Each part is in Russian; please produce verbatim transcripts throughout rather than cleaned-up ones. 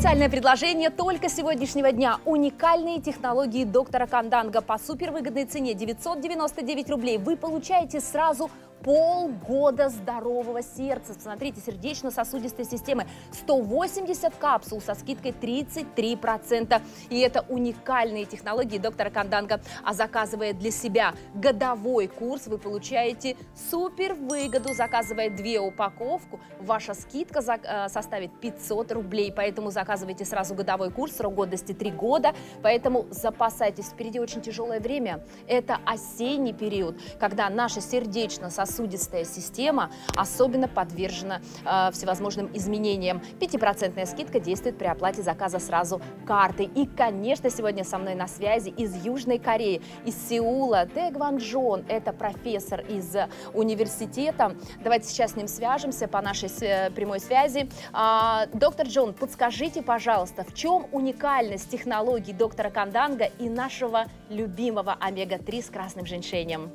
Специальное предложение только сегодняшнего дня. Уникальные технологии доктора Канданга по супервыгодной цене девятьсот девяносто девять рублей. Вы получаете сразу полгода здорового сердца. Смотрите, сердечно-сосудистой системы. сто восемьдесят капсул со скидкой тридцать три процента. И это уникальные технологии доктора Канданга. А заказывая для себя годовой курс, вы получаете супервыгоду. Заказывая две упаковку, ваша скидка составит пятьсот рублей. Поэтому заказывайте сразу годовой курс, срок годности три года. Поэтому запасайтесь. Впереди очень тяжелое время. Это осенний период, когда наша сердечно-сосудистая Судистая система особенно подвержена э, всевозможным изменениям. пятипроцентная скидка действует при оплате заказа сразу картой. И, конечно, сегодня со мной на связи из Южной Кореи, из Сеула, Дэ Гван Джон. Это профессор из университета. Давайте сейчас с ним свяжемся по нашей прямой связи. А, доктор Джон, подскажите, пожалуйста, в чем уникальность технологий доктора Канданга и нашего любимого омега три с красным женьшенем?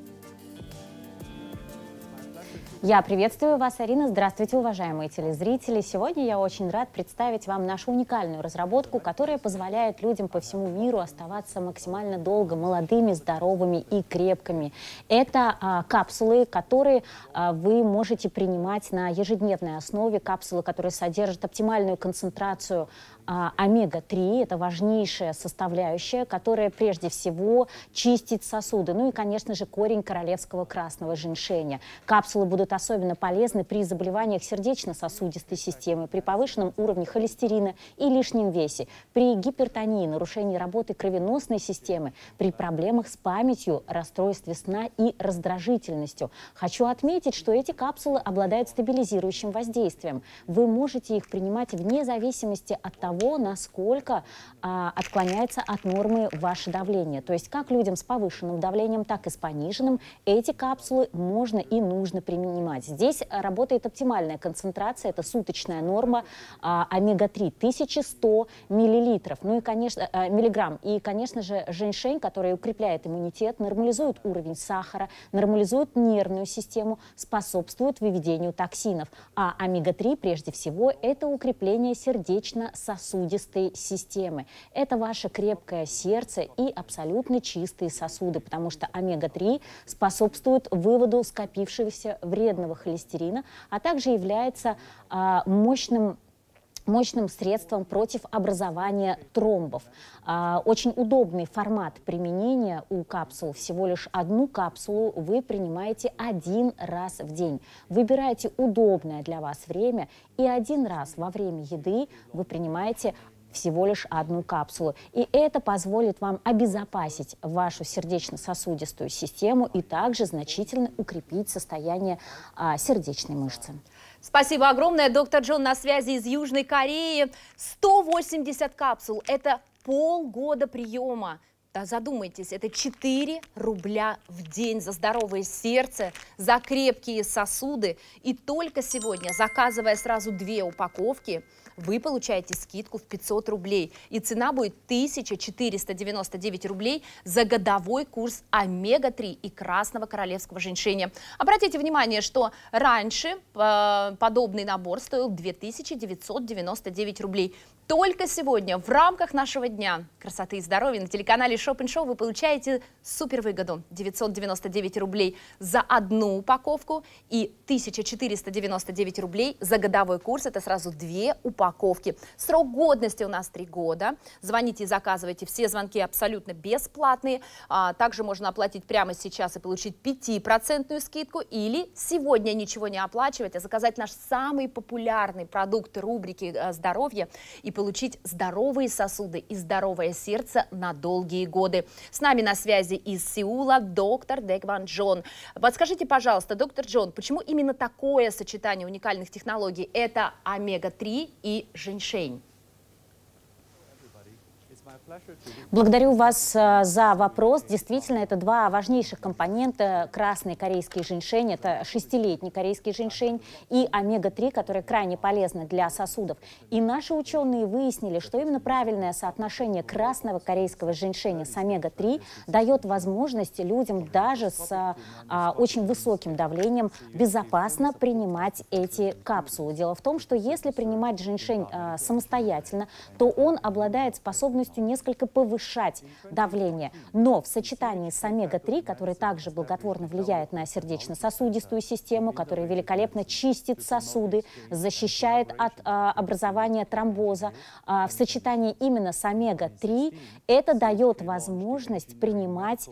Я приветствую вас, Арина. Здравствуйте, уважаемые телезрители. Сегодня я очень рад представить вам нашу уникальную разработку, которая позволяет людям по всему миру оставаться максимально долго молодыми, здоровыми и крепкими. Это а, капсулы, которые а, вы можете принимать на ежедневной основе. Капсулы, которые содержат оптимальную концентрацию а, омега три. Это важнейшая составляющая, которая прежде всего чистит сосуды. Ну и, конечно же, корень королевского красного женьшеня. Капсулы будут особенно полезны при заболеваниях сердечно-сосудистой системы, при повышенном уровне холестерина и лишнем весе, при гипертонии, нарушении работы кровеносной системы, при проблемах с памятью, расстройстве сна и раздражительностью. Хочу отметить, что эти капсулы обладают стабилизирующим воздействием. Вы можете их принимать вне зависимости от того, насколько а, отклоняется от нормы ваше давление. То есть как людям с повышенным давлением, так и с пониженным эти капсулы можно и нужно применять. Здесь работает оптимальная концентрация, это суточная норма а, омега три, тысяча сто миллилитров, ну и, конечно, а, миллиграмм. И, конечно же, женьшень, который укрепляет иммунитет, нормализует уровень сахара, нормализует нервную систему, способствует выведению токсинов. А омега три, прежде всего, это укрепление сердечно-сосудистой системы. Это ваше крепкое сердце и абсолютно чистые сосуды, потому что омега три способствует выводу скопившегося вредного холестерина, а также является а, мощным мощным средством против образования тромбов. А, очень удобный формат применения у капсул. Всего лишь одну капсулу вы принимаете один раз в день. Выбирайте удобное для вас время и один раз во время еды вы принимаете всего лишь одну капсулу. И это позволит вам обезопасить вашу сердечно-сосудистую систему и также значительно укрепить состояние а, сердечной мышцы. Спасибо огромное. Доктор Джон на связи из Южной Кореи. сто восемьдесят капсул. Это полгода приема. Да, задумайтесь, это четыре рубля в день за здоровое сердце, за крепкие сосуды. И только сегодня, заказывая сразу две упаковки, вы получаете скидку в пятьсот рублей. И цена будет тысяча четыреста девяносто девять рублей за годовой курс омега три и красного королевского женьшеня. Обратите внимание, что раньше э, подобный набор стоил две тысячи девятьсот девяносто девять рублей. Только сегодня в рамках нашего дня красоты и здоровья на телеканале Шоппинг Шоу вы получаете супервыгоду девятьсот девяносто девять рублей за одну упаковку и тысяча четыреста девяносто девять рублей за годовой курс. Это сразу две упаковки. Срок годности у нас три года. Звоните и заказывайте. Все звонки абсолютно бесплатные. А, также можно оплатить прямо сейчас и получить пятипроцентную скидку. Или сегодня ничего не оплачивать, а заказать наш самый популярный продукт рубрики «Здоровье» и получить здоровые сосуды и здоровое сердце на долгие годы. С нами на связи из Сеула доктор Дэ Гван Джон. Подскажите, пожалуйста, доктор Джон, почему именно такое сочетание уникальных технологий? Это омега три и женьшень. Благодарю вас за вопрос. Действительно, это два важнейших компонента. Красный корейский женьшень, это шестилетний корейский женьшень, и омега три, которая крайне полезна для сосудов. И наши ученые выяснили, что именно правильное соотношение красного корейского женьшеня с омега три дает возможность людям даже с а, очень высоким давлением безопасно принимать эти капсулы. Дело в том, что если принимать женьшень а, самостоятельно, то он обладает способностью несколько повышать давление. Но в сочетании с омега три, который также благотворно влияет на сердечно-сосудистую систему, который великолепно чистит сосуды, защищает от а, образования тромбоза, а, в сочетании именно с омега три это дает возможность принимать,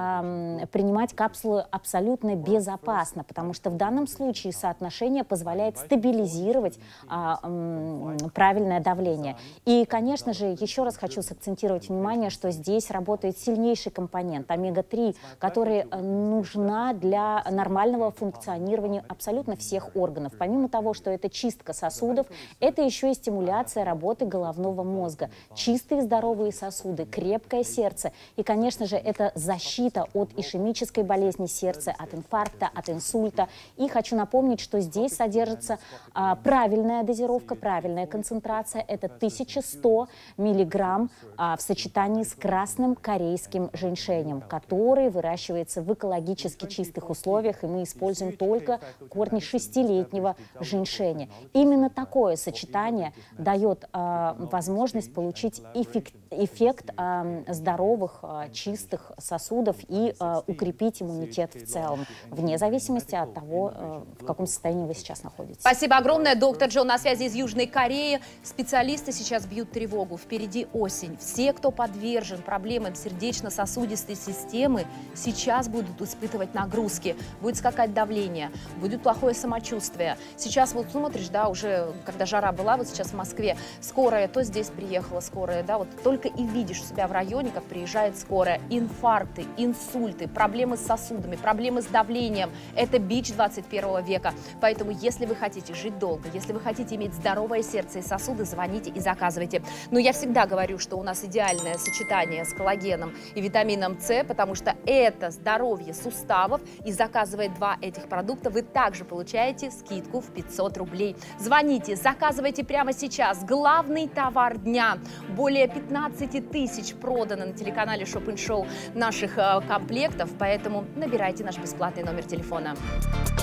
а, принимать капсулы абсолютно безопасно, потому что в данном случае соотношение позволяет стабилизировать а, м, правильное давление. И, конечно же, еще раз хочу сакцентировать внимание, что здесь работает сильнейший компонент омега три, который нужна для нормального функционирования абсолютно всех органов. Помимо того, что это чистка сосудов, это еще и стимуляция работы головного мозга. Чистые здоровые сосуды, крепкое сердце. И, конечно же, это защита от ишемической болезни сердца, от инфаркта, от инсульта. И хочу напомнить, что здесь содержится а, правильная дозировка, правильная концентрация. Это тысяча сто миллиграмм а, в сочетании с красным корейским женьшенем, который выращивается в экологически чистых условиях, и мы используем только корни шестилетнего женьшеня. Именно такое сочетание дает а, возможность получить эффект, эффект а, здоровых, а, чистых сосудов и а, укрепить иммунитет в целом, вне зависимости от того, а, в каком состоянии вы сейчас находитесь. Спасибо огромное. Доктор Джо на связи из Южной Кореи. Специалисты сейчас бьют тревогу. Впереди осень. Все, кто подвержен проблемам сердечно-сосудистой системы, сейчас будут испытывать нагрузки. Будет скакать давление, будет плохое самочувствие. Сейчас вот смотришь, да, уже когда жара была, вот сейчас в Москве, скорая, то здесь приехала скорая, да, вот только и видишь у себя в районе, как приезжает скорая. Инфаркты, инсульты, проблемы с сосудами, проблемы с давлением. Это бич двадцать первого века. Поэтому, если вы хотите жить долго, если вы хотите иметь здоровое сердце и сосуды, звоните и заказывайте. Но я всегда говорю, что у нас идеальное сочетание с коллагеном и витамином С, потому что это здоровье суставов. И заказывая два этих продукта, вы также получаете скидку в пятьсот рублей. Звоните, заказывайте прямо сейчас. Главный товар дня. Более пятнадцати тысяч продано на телеканале Shop and Show наших э, комплектов, поэтому набирайте наш бесплатный номер телефона.